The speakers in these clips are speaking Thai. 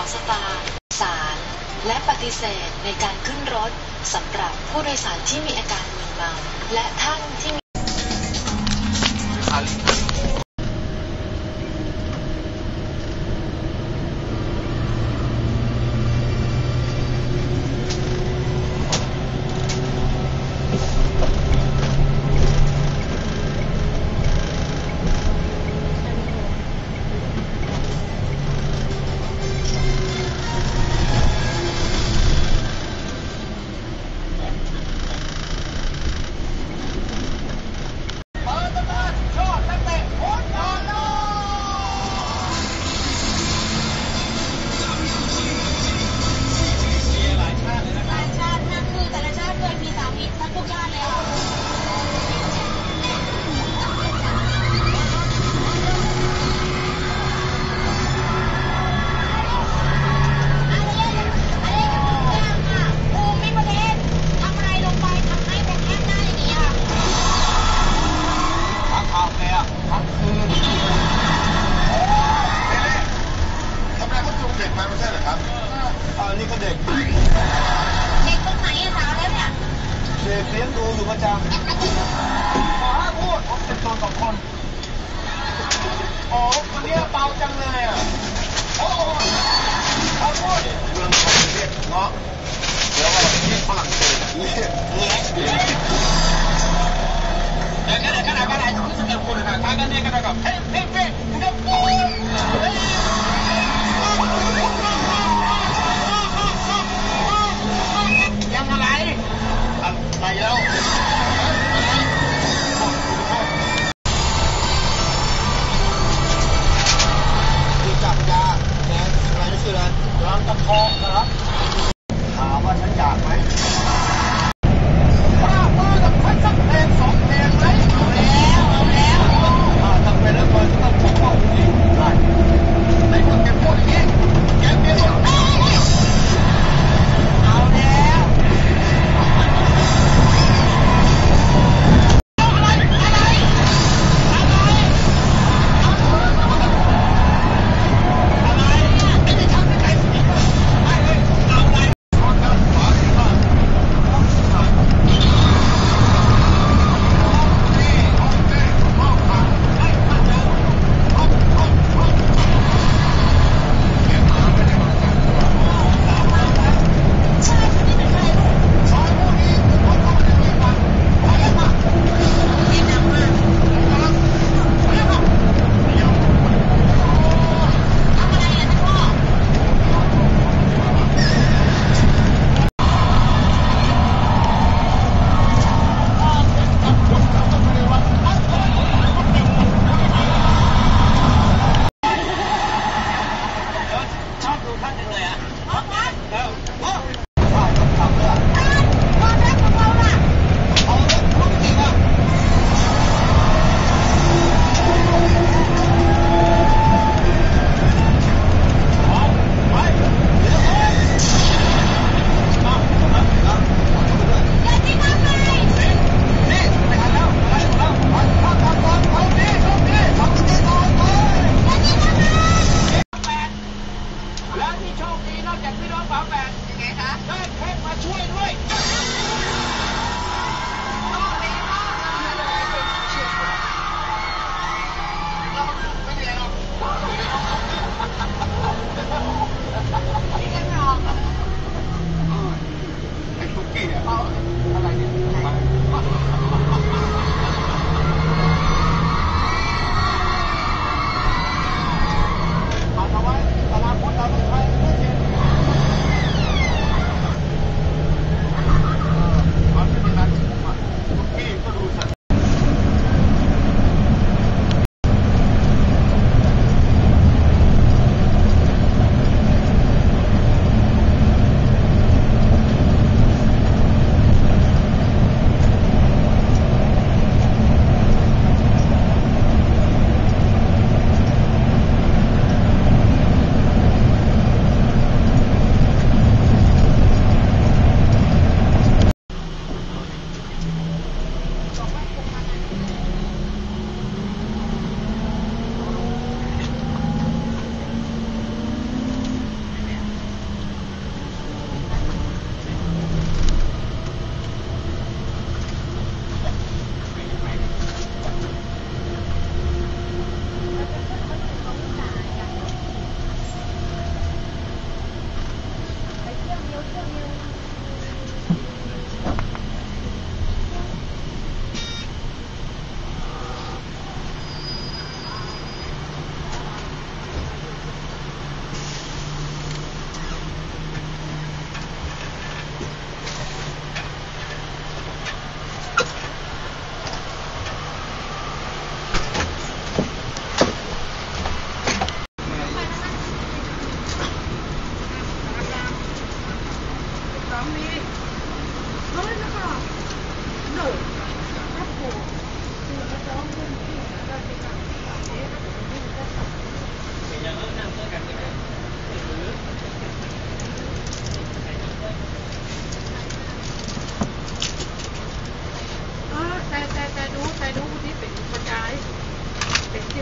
สตาร์สารและปฏิเสธในการขึ้นรถสำหรับผู้โดยสารที่มีอาการมึนเมาและท่านที่มีนี่ก็เด็กตรงไหนอะสาวแล้วเนี่ยเด็กเลี้ยงดูอยู่ประจำขอให้พูดผมเป็นตัว2 คนอ๋อคนนี้เบาจังเลยอ่ะโอ้เขาพูดเมืองไทยเรียกเงาะเดี๋ยวว่าเรียกฝรั่งเศสเรียกแงะเดี๋ยวขนาดคุณสเกลคนทางกันเนี่ยก็ได้กับเฮ้ยคุณก็พูดยังอะไรแล้วที่จับยาแทนอะไรนี่ชื่ออะไรร้องตะคองนะครับถามว่าฉันอยากไหมป้ากับฉันสักเพลง2 เพลงไหมเอาแล้วถ้าเป็นแล้วคนต้องปกป้องจริงได้ในเมื่อแกพูดอย่างนี้แกเปลี่ยนเอาแล้วนี้เฮ้ยแล้วก็หนึ่งครับผมคือมาซ้อมเรื่องที่ได้ในการเอ๊ะแล้วผมไม่ได้ทำเป็นยังไงนั่งเมื่อกันใช่ไหมหรือแต่ดูที่เป็นกระจายเป็นที่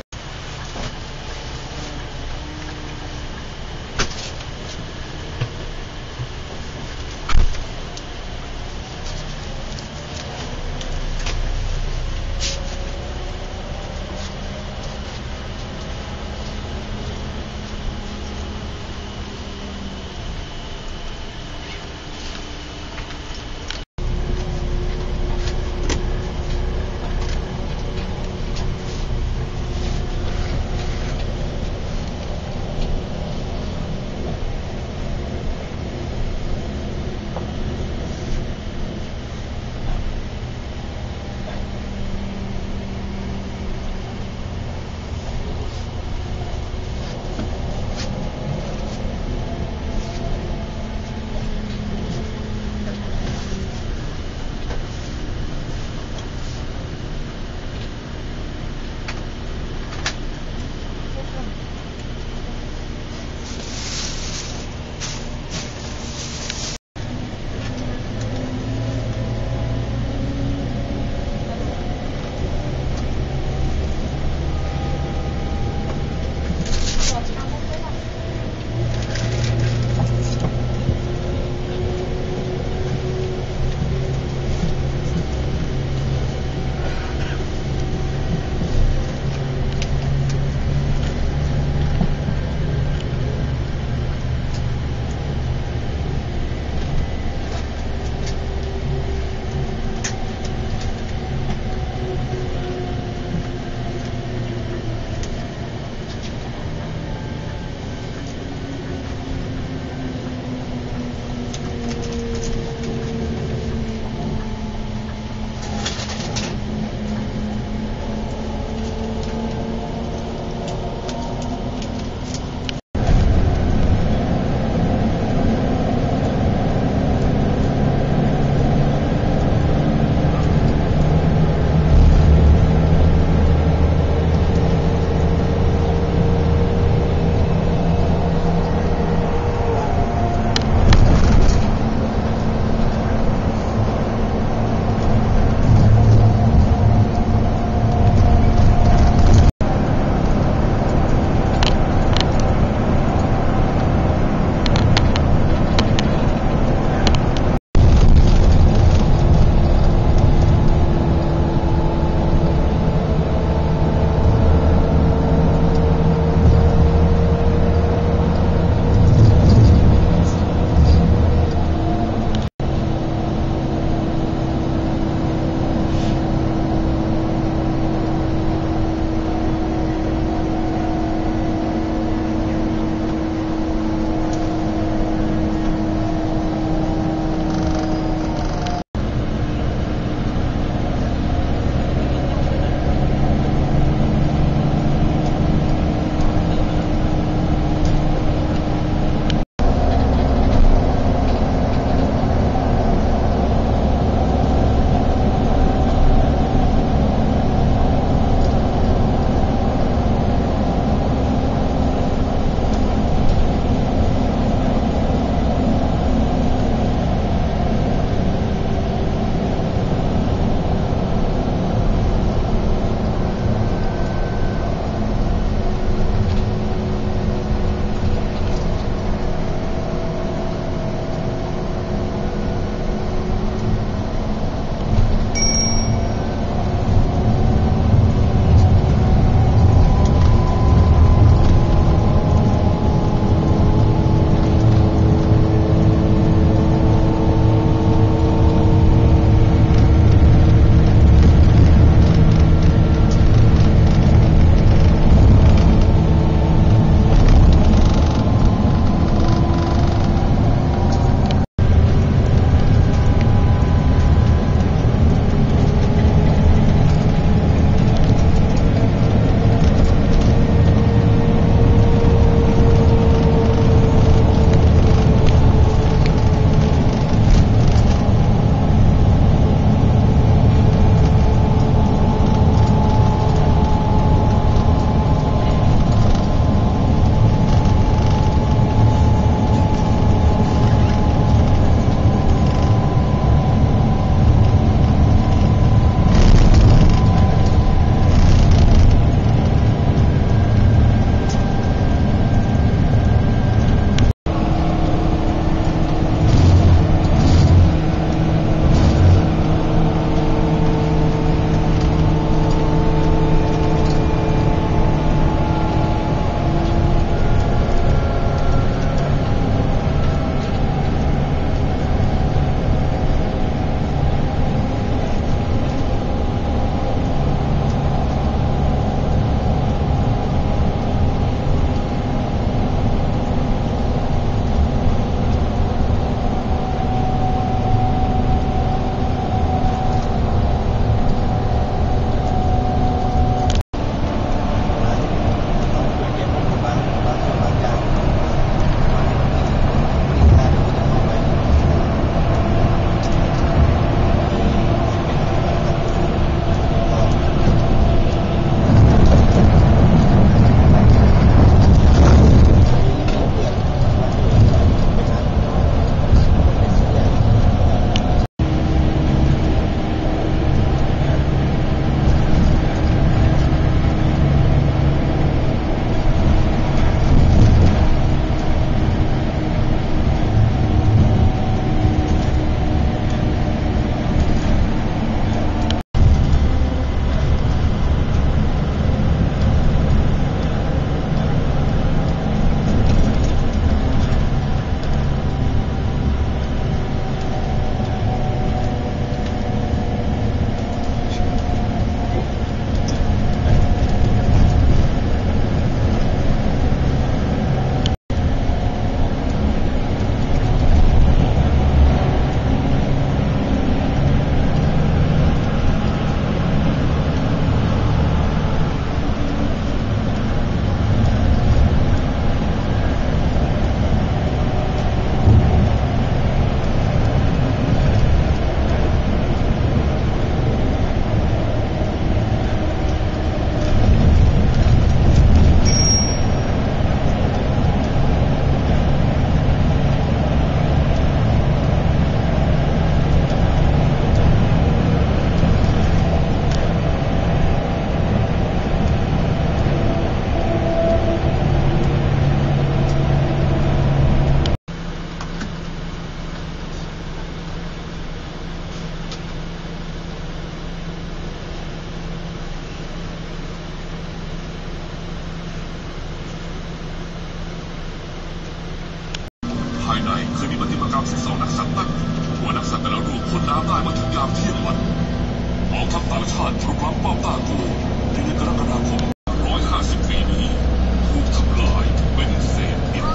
ายในเคยมีปฏิมากรรม12นักสัตว์ตั้งหัวนักสัตว์แต่ละรูปพ่นน้ำได้มาถึงยามเที่ยงวันกองทัพต่างชาติรุกล้ำป้อมต้าโกในเดือนกรกฎาคม150 ปีนี้ถูกทำลายเป็นเศษดิน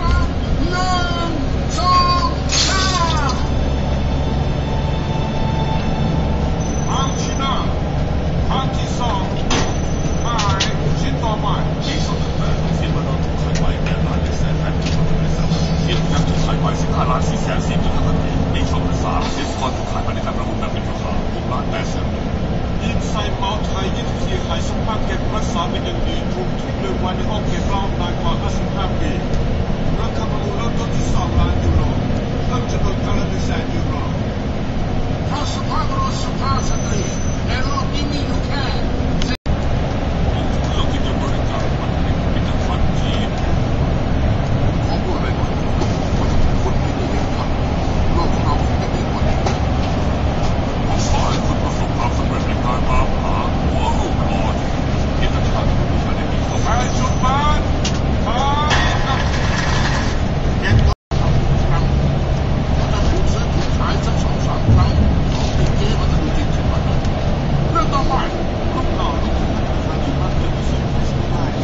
ทางที่หน้าทางที่สองหายชิ้นต่อไปปี2008เสียงมนุษย์ถูกขายไป8 ล้าน1แสน8จุด1เสียงยักษ์ถูกขายไป15 ล้าน4แสน4จุด5ปี2003เสียงสปอนถูกขายไปในการประมูลแบบเป็นราคา6 ล้าน8แสนยิงใส่เมาส์ไทย24ขายสภาพเก็บรักษาเป็นอย่างดีถูกทิ้งเลยไว้ในห้องเก็บรอบนานกว่า55 ปีราคาประมูลเริ่มต้นที่2 ล้านยูโรเพิ่มจำนวนครั้งละ1แสนยูโรถ้าสภาพรถสุภาพสตรีในโลกนี้มีอยู่แค่เราคิดจะบริการมันเป็นทางจีนของผู้ใดคนที่มีเงินทำโลกของเราจะมีคนผมขอให้คุณประสบความสำเร็จในการตามหาหัวรูปหล่อที่จะทำให้คุณได้มีความสุขจุดบ้านเก็บตัวครั้งถ้าถูกซื้อถูกขายสัก2-3 ครั้งของติดเจ๊มันจะดูจริงจังมันเรื่องต่อไปลูกหล่อลูกมาที่บ้านเก็บสิ่งที่สบาย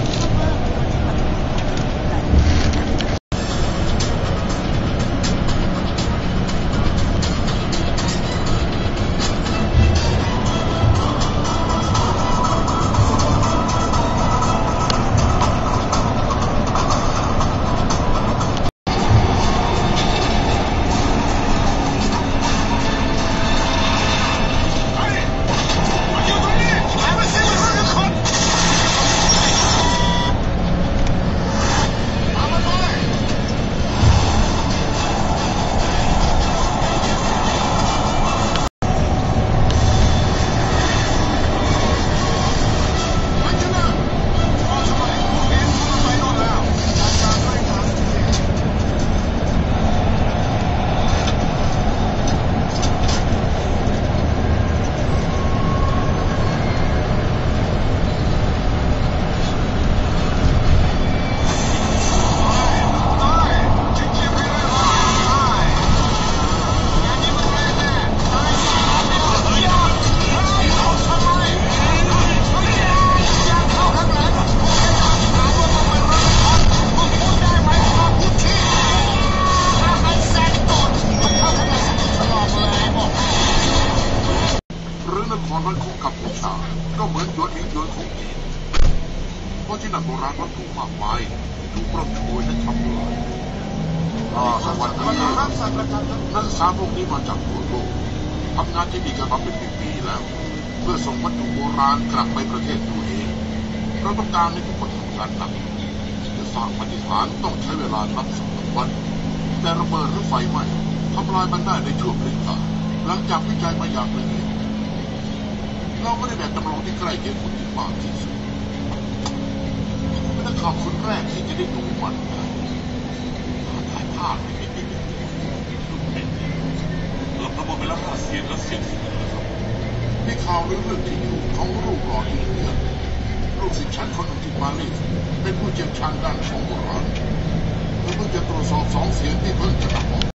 นครรัฐของกัมพูชาก็เหมือนยวนอิงยวนของจีนเพราะที่นั่นโบราณวัตถุมากมายถูกปล้นขโมยและทำลายสวัสดีนักศึกษาพวกนี้มาจากทั่วโลกทำงานที่นี่กันมาเป็นปีๆแล้วเพื่อส่งวัตถุโบราณกลับไปประเทศตัวเองเราต้องการให้ทุกคนทำงานหนักจะสร้างปาฏิหาริย์ต้องใช้เวลานับ10 วันแต่ระเบิดหรือไฟไหม้ทำลายมันได้ในช่วงพริบตาหลังจากวิจัยมาอย่างละเอียดเราไม่ได้แบบจำลองที่ใกล้เคียงคนที่มากที่สุดเป็นนักข่าวคนแรกที่จะได้ดูมันถ่ายภาพเราบอกไปแล้ว5 เสียงแล้วเสียงที่มีข่าวเรื่องที่อยู่ของรูปหล่ออินเดียลูกศิษย์ชั้นคนหนึ่งที่ปารีสเป็นผู้เชี่ยวชาญด้านของโบราณเพิ่งจะตรวจสอบ2 เสียงที่เพิ่งจะนำออก